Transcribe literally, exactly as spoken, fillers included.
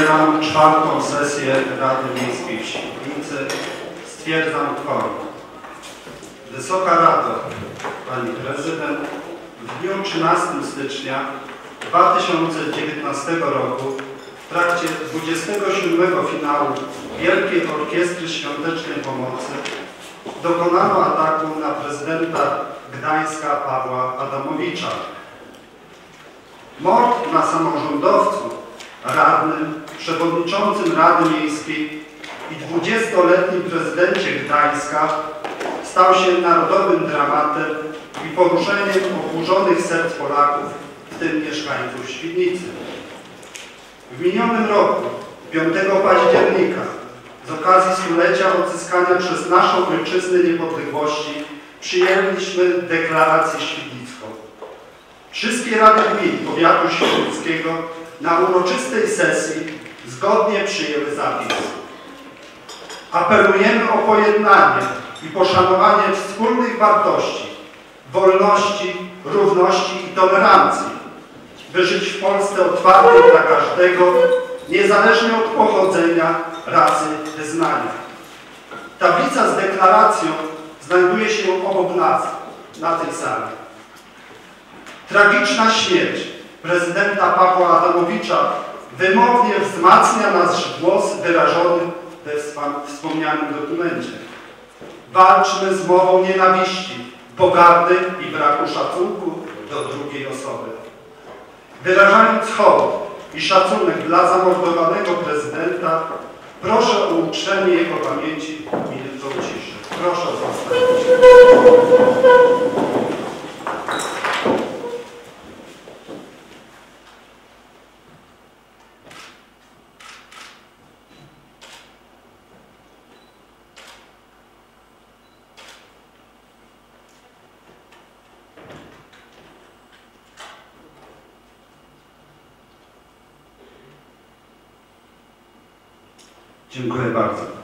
Otwieram czwartą sesję Rady Miejskiej w Świdnicy. Stwierdzam kworum. Wysoka Rado, Pani Prezydent, w dniu trzynastego stycznia dwa tysiące dziewiętnastego roku w trakcie dwudziestego siódmego finału Wielkiej Orkiestry Świątecznej Pomocy dokonano ataku na prezydenta Gdańska Pawła Adamowicza. Mord na samorządowcu, radnym, przewodniczącym Rady Miejskiej i dwudziestoletnim prezydencie Gdańska stał się narodowym dramatem i poruszeniem oburzonych serc Polaków, w tym mieszkańców Świdnicy. W minionym roku, piątego października, z okazji stulecia odzyskania przez naszą ojczyznę niepodległości, przyjęliśmy deklarację świdnicką. Wszystkie rady gmin powiatu świdnickiego na uroczystej sesji zgodnie przyjęły zapis. Apelujemy o pojednanie i poszanowanie wspólnych wartości, wolności, równości i tolerancji, by żyć w Polsce otwartej dla każdego, niezależnie od pochodzenia, rasy, wyznania. Tablica z deklaracją znajduje się obok nas, na tej sali. Tragiczna śmierć prezydenta Pawła Adamowicza wymownie wzmacnia nasz głos wyrażony we wspomnianym dokumencie. Walczmy z mową nienawiści, pogardy i braku szacunku do drugiej osoby. Wyrażając hołd i szacunek dla zamordowanego prezydenta, proszę o uczczenie jego pamięci minutą ciszy. Proszę o zostawienie. Dziękuję bardzo.